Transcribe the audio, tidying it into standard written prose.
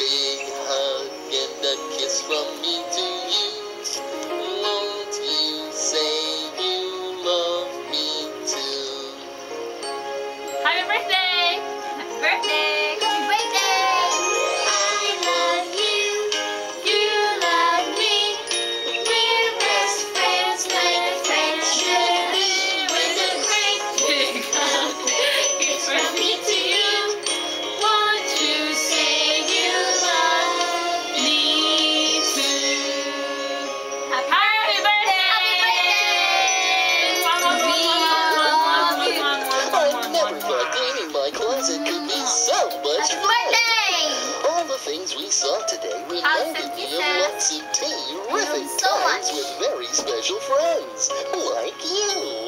big hug and a kiss from me to you. Won't you say you love me too? Happy birthday! Happy birthday! Happy birthday! I love you. You love me. We're best friends like friends should be. With a great big hug, it's from me to you. Won't you say you love me too? Happy birthday! I never thought cleaning my closet could be so much Happy fun. birthday! All the things we saw today reminded me of lots of terrific so times much. with very special friends like you.